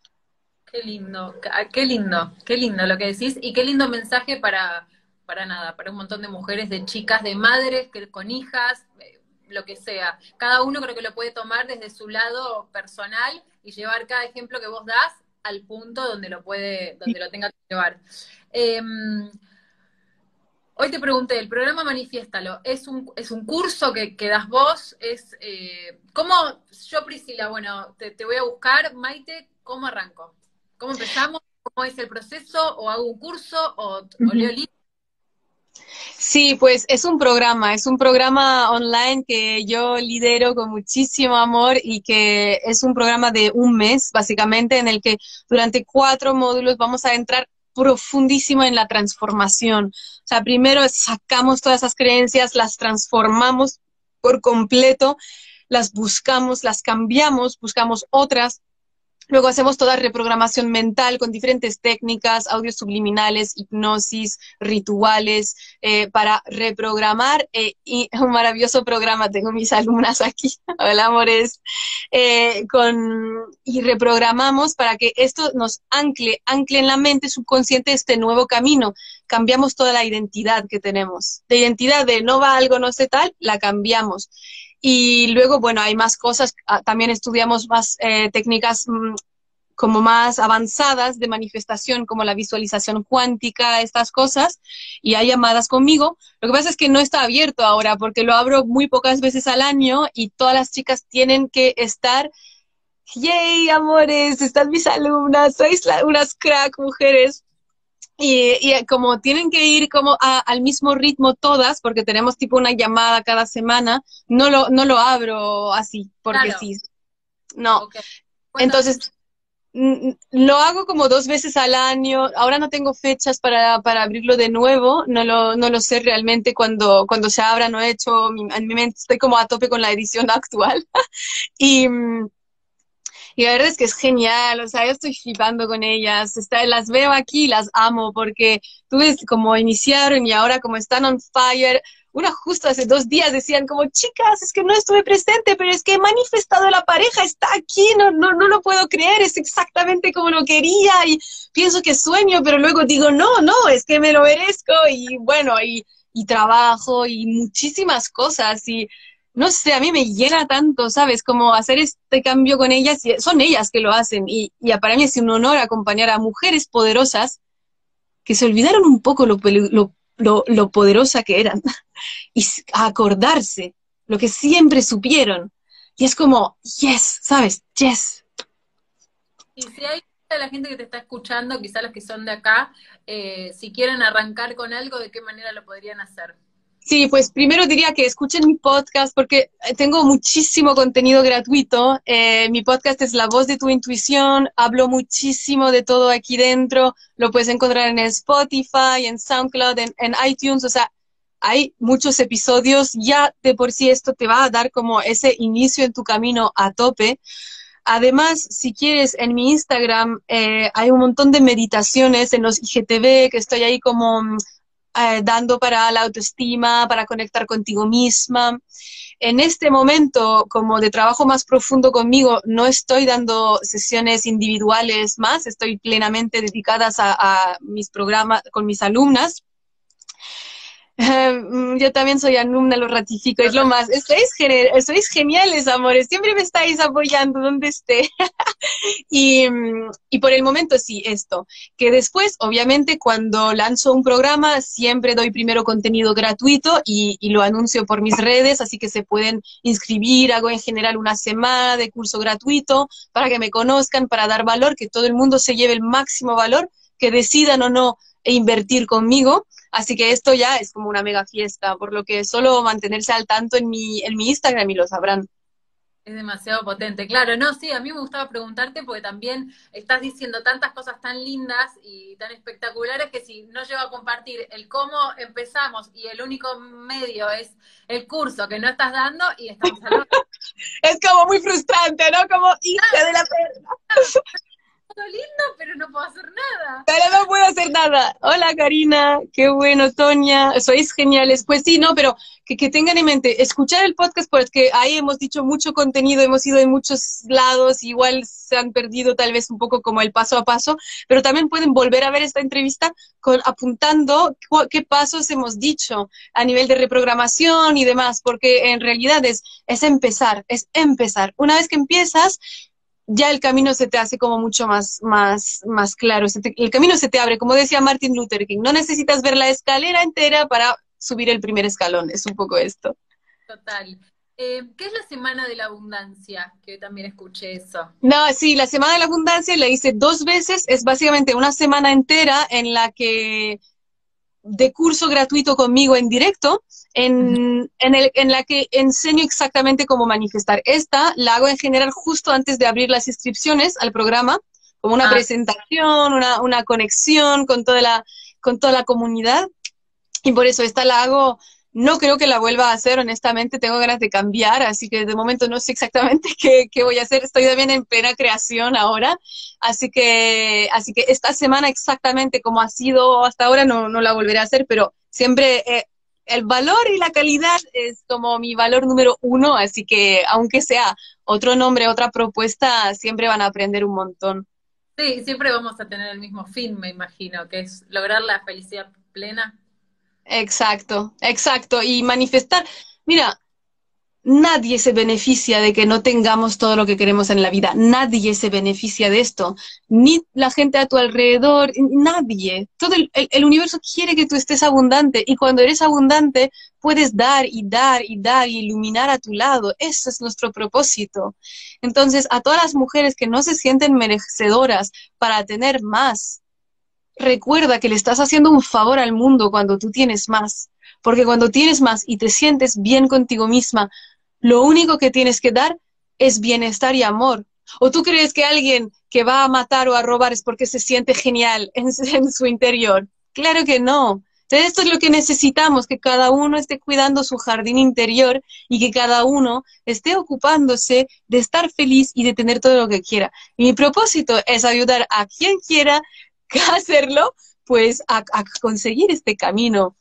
Qué lindo lo que decís y qué lindo mensaje para nada, para un montón de mujeres, de chicas, de madres con hijas, lo que sea. Cada uno creo que lo puede tomar desde su lado personal y llevar cada ejemplo que vos das al punto donde lo tenga que llevar. Eh, Hoy te pregunté, el programa Manifiéstalo, es un curso que das vos? ¿Cómo, yo Priscila, bueno, te voy a buscar, Maite, ¿cómo arranco? ¿Cómo empezamos? ¿Cómo es el proceso? ¿O hago un curso? ¿O leo libros? Sí, pues es un programa online que yo lidero con muchísimo amor y que es un programa de un mes, básicamente, en el que durante 4 módulos vamos a entrar profundísimo en la transformación. O sea, primero sacamos todas esas creencias, las transformamos por completo, las buscamos, las cambiamos, buscamos otras. Luego hacemos toda reprogramación mental con diferentes técnicas, audios subliminales, hipnosis, rituales, para reprogramar. Y un maravilloso programa, tengo mis alumnas aquí, hola amores, y reprogramamos para que esto nos ancle en la mente subconsciente este nuevo camino. Cambiamos toda la identidad que tenemos. De identidad de no va algo, no sé tal, la cambiamos. Y luego, bueno, hay más cosas, también estudiamos más técnicas como más avanzadas de manifestación, como la visualización cuántica, estas cosas, y hay llamadas conmigo. Lo que pasa es que no está abierto ahora, porque lo abro muy pocas veces al año y todas las chicas tienen que estar. ¡Yay, amores! Están mis alumnas, sois unas crack mujeres. Y como tienen que ir como al mismo ritmo todas, porque tenemos tipo una llamada cada semana, no lo abro así, porque Claro, sí. No. ok. Entonces, lo hago como 2 veces al año. Ahora no tengo fechas para abrirlo de nuevo. No lo sé realmente cuando se abra. No he hecho, en mi mente estoy como a tope con la edición actual. Y, y la verdad es que es genial, o sea, yo estoy flipando con ellas, las veo aquí y las amo, porque tú ves cómo iniciaron y ahora como están on fire. Una justo hace 2 días decían como, chicas, es que no estuve presente, pero es que he manifestado la pareja, está aquí, no lo puedo creer, es exactamente como lo quería y pienso que sueño, pero luego digo, no, es que me lo merezco y bueno, y trabajo y muchísimas cosas y no sé, a mí me llena tanto, ¿sabes? Como hacer este cambio con ellas, y son ellas que lo hacen, y para mí es un honor acompañar a mujeres poderosas que se olvidaron un poco lo poderosa que eran, y a acordarse lo que siempre supieron. Y es como, yes, ¿sabes? Yes. Y si hay de la gente que te está escuchando, quizá los que son de acá, si quieren arrancar con algo, ¿de qué manera lo podrían hacer? Sí, pues primero diría que escuchen mi podcast porque tengo muchísimo contenido gratuito. Mi podcast es La Voz de tu Intuición. Hablo muchísimo de todo aquí dentro. Lo puedes encontrar en Spotify, en SoundCloud, en iTunes. O sea, hay muchos episodios. Ya de por sí esto te va a dar como ese inicio en tu camino a tope. Además, si quieres, en mi Instagram hay un montón de meditaciones en los IGTV que estoy ahí como dando para la autoestima, para conectar contigo misma. En este momento, como de trabajo más profundo conmigo, no estoy dando sesiones individuales más, estoy plenamente dedicadas a mis programas con mis alumnas. Yo también soy alumna, lo ratifico, es lo más. Sois geniales, amores, siempre me estáis apoyando donde esté. Y por el momento sí, esto. Que después, obviamente, cuando lanzo un programa, siempre doy primero contenido gratuito y lo anuncio por mis redes, así que se pueden inscribir. Hago en general una semana de curso gratuito para que me conozcan, para dar valor, que todo el mundo se lleve el máximo valor, que decidan o no invertir conmigo. Así que esto ya es como una mega fiesta, por lo que solo mantenerse al tanto en mi Instagram y lo sabrán. Es demasiado potente, claro, no, sí, a mí me gustaba preguntarte porque también estás diciendo tantas cosas tan lindas y tan espectaculares que si no llego a compartir el cómo empezamos y el único medio es el curso que no estás dando y estamos al horno. Es como muy frustrante, ¿no? Como hija de la perra. Todo lindo, pero no puedo hacer nada. Pero no puedo hacer nada. Hola, Karina. Qué bueno, Toña. Sois geniales. Pues sí, no, pero que tengan en mente, escuchar el podcast porque ahí hemos dicho mucho contenido, hemos ido en muchos lados, igual se han perdido tal vez un poco como el paso a paso, pero también pueden volver a ver esta entrevista apuntando qué pasos hemos dicho a nivel de reprogramación y demás, porque en realidad es empezar, es empezar. Una vez que empiezas, ya el camino se te hace como mucho más claro, el camino se te abre, como decía Martin Luther King, no necesitas ver la escalera entera para subir el primer escalón, es un poco esto. Total. ¿Qué es la Semana de la Abundancia? Que también escuché eso. No, sí, la Semana de la Abundancia la hice 2 veces, es básicamente una semana entera en la que de curso gratuito conmigo en directo, en la que enseño exactamente cómo manifestar. Esta la hago en general justo antes de abrir las inscripciones al programa, como una presentación, una conexión con toda la comunidad, y por eso esta la hago. No creo que la vuelva a hacer, honestamente, tengo ganas de cambiar, así que de momento no sé exactamente qué voy a hacer, estoy también en plena creación ahora, así que esta semana exactamente como ha sido hasta ahora no la volveré a hacer, pero siempre el valor y la calidad es como mi valor número 1, así que aunque sea otro nombre, otra propuesta, siempre van a aprender un montón. Sí, siempre vamos a tener el mismo fin, me imagino, que es lograr la felicidad plena. Exacto, exacto. Y manifestar, mira, nadie se beneficia de que no tengamos todo lo que queremos en la vida. Nadie se beneficia de esto. Ni la gente a tu alrededor, nadie. Todo el universo quiere que tú estés abundante. Y cuando eres abundante, puedes dar y dar y dar y iluminar a tu lado. Ese es nuestro propósito. Entonces, a todas las mujeres que no se sienten merecedoras para tener más, recuerda que le estás haciendo un favor al mundo cuando tú tienes más, porque cuando tienes más y te sientes bien contigo misma, lo único que tienes que dar es bienestar y amor. ¿O tú crees que alguien que va a matar o a robar es porque se siente genial en su interior? Claro que no. Entonces esto es lo que necesitamos, que cada uno esté cuidando su jardín interior y que cada uno esté ocupándose de estar feliz y de tener todo lo que quiera. Y mi propósito es ayudar a quien quiera hacerlo, pues a conseguir este camino.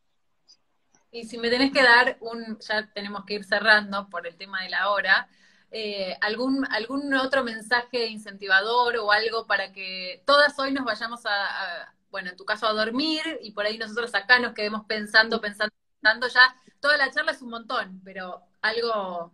Y si me tenés que dar ya tenemos que ir cerrando por el tema de la hora, algún otro mensaje incentivador o algo para que todas hoy nos vayamos bueno, en tu caso a dormir y por ahí nosotros acá nos quedemos pensando, ya toda la charla es un montón, pero algo...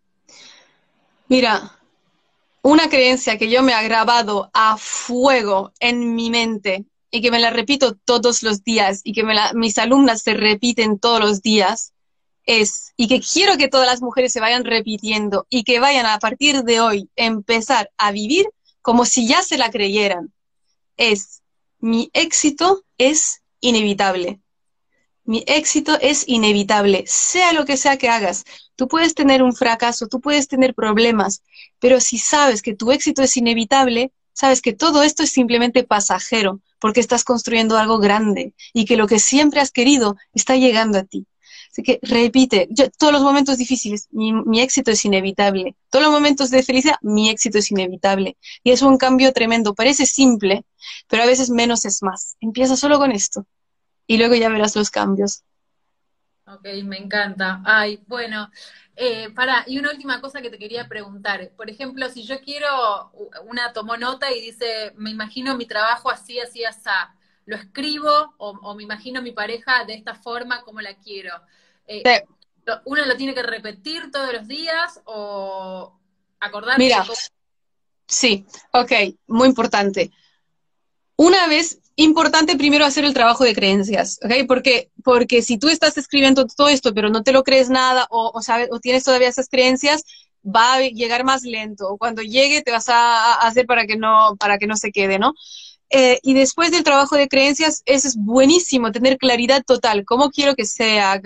Mira, una creencia que yo me ha grabado a fuego en mi mente y que me la repito todos los días y que mis alumnas se repiten todos los días y que quiero que todas las mujeres se vayan repitiendo y que vayan a partir de hoy empezar a vivir como si ya se la creyeran. Mi éxito es inevitable. Mi éxito es inevitable, sea lo que sea que hagas. Tú puedes tener un fracaso, tú puedes tener problemas, pero si sabes que tu éxito es inevitable, sabes que todo esto es simplemente pasajero, porque estás construyendo algo grande y que lo que siempre has querido está llegando a ti. Así que repite, todos los momentos difíciles, mi éxito es inevitable. Todos los momentos de felicidad, mi éxito es inevitable. Y es un cambio tremendo. Parece simple, pero a veces menos es más. Empieza solo con esto. Y luego ya verás los cambios. Ok, me encanta. Ay, bueno, y una última cosa que te quería preguntar. Por ejemplo, si yo quiero, una tomó nota y dice, me imagino mi trabajo así, así, así, lo escribo o me imagino mi pareja de esta forma como la quiero. ¿Uno lo tiene que repetir todos los días o acordarse? Mira, sí, ok, muy importante. Una vez, importante primero hacer el trabajo de creencias, ¿ok? Porque si tú estás escribiendo todo esto, pero no te lo crees nada sabes, o tienes todavía esas creencias, va a llegar más lento. O cuando llegue te vas a hacer para que no se quede, ¿no? Y después del trabajo de creencias, eso es buenísimo, tener claridad total, cómo quiero que sea,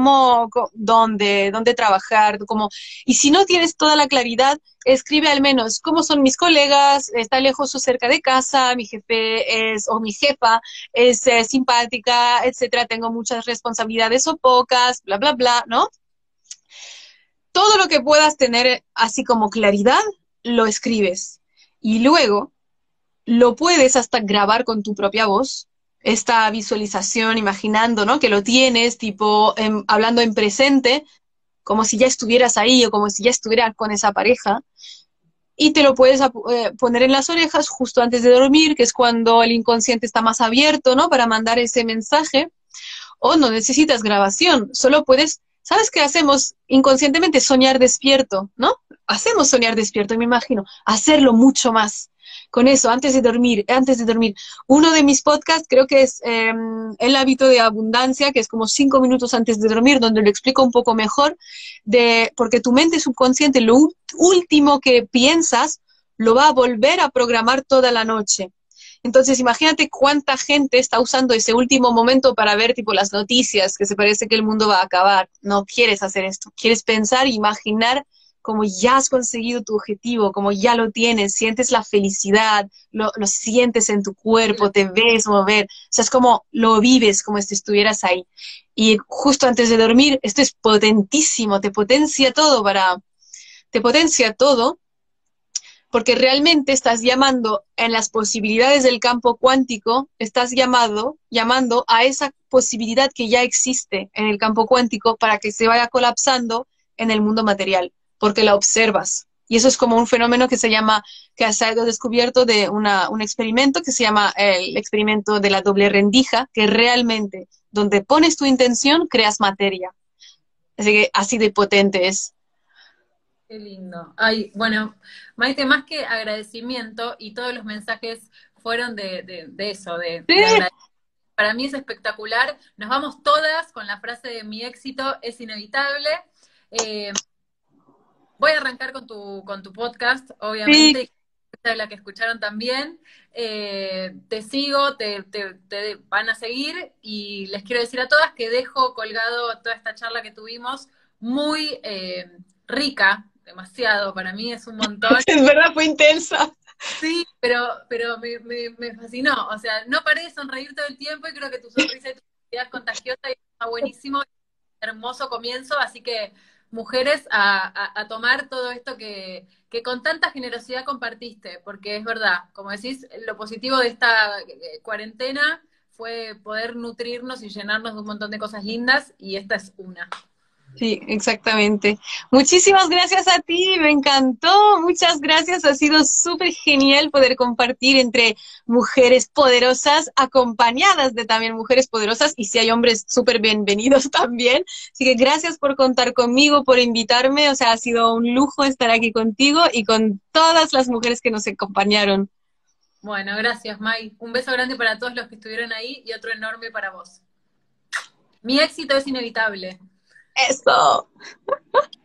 dónde trabajar, y si no tienes toda la claridad, escribe al menos cómo son mis colegas, está lejos o cerca de casa, mi jefe o mi jefa es simpática, etcétera, tengo muchas responsabilidades o pocas, bla, bla, bla, ¿no? Todo lo que puedas tener así como claridad, lo escribes. Y luego lo puedes hasta grabar con tu propia voz, esta visualización, imaginando, ¿no? Que lo tienes, tipo, hablando en presente, como si ya estuvieras ahí o como si ya estuvieras con esa pareja. Y te lo puedes poner en las orejas justo antes de dormir, que es cuando el inconsciente está más abierto, ¿no? Para mandar ese mensaje. O no necesitas grabación, solo puedes, ¿sabes qué hacemos inconscientemente? Soñar despierto, ¿no? Hacemos soñar despierto, me imagino, hacerlo mucho más. Con eso, antes de dormir, antes de dormir. Uno de mis podcasts creo que es El hábito de abundancia, que es como 5 minutos antes de dormir, donde lo explico un poco mejor, porque tu mente subconsciente, lo último que piensas, lo va a volver a programar toda la noche. Entonces, imagínate cuánta gente está usando ese último momento para ver tipo las noticias, que se parece que el mundo va a acabar. No quieres hacer esto. Quieres pensar, imaginar como ya has conseguido tu objetivo, como ya lo tienes, sientes la felicidad, lo sientes en tu cuerpo, te ves mover. O sea, es como lo vives, como si estuvieras ahí. Y justo antes de dormir, esto es potentísimo, te potencia todo porque realmente estás llamando en las posibilidades del campo cuántico, estás llamando a esa posibilidad que ya existe en el campo cuántico para que se vaya colapsando en el mundo material, porque la observas. Y eso es como un fenómeno que que ha sido descubierto de un experimento que se llama el experimento de la doble rendija, que realmente donde pones tu intención, creas materia. Así que así de potente es. Qué lindo. Ay, bueno, Maite, más que agradecimiento y todos los mensajes fueron de eso, Sí. de agradecer. Para mí es espectacular. Nos vamos todas con la frase de mi éxito es inevitable. Eh, Voy a arrancar con tu podcast, Sí. obviamente, y de la que escucharon también. Te sigo, te van a seguir y les quiero decir a todas que dejo colgado toda esta charla que tuvimos, muy rica, demasiado, para mí es un montón. Es verdad, fue intensa. Sí, pero me fascinó. O sea, no paré de sonreír todo el tiempo y creo que tu sonrisa y tu felicidad es contagiosa y está buenísimo. Hermoso comienzo, así que mujeres a tomar todo esto que con tanta generosidad compartiste, porque es verdad, como decís, lo positivo de esta cuarentena fue poder nutrirnos y llenarnos de un montón de cosas lindas y esta es una. Sí, exactamente. Muchísimas gracias a ti, me encantó. Muchas gracias, ha sido súper genial poder compartir entre mujeres poderosas, acompañadas de también mujeres poderosas, y si hay hombres, súper bienvenidos también. Así que gracias por contar conmigo, por invitarme. O sea, ha sido un lujo estar aquí contigo y con todas las mujeres que nos acompañaron. Bueno, gracias, Mai. Un beso grande para todos los que estuvieron ahí y otro enorme para vos. Mi éxito es inevitable. Eso.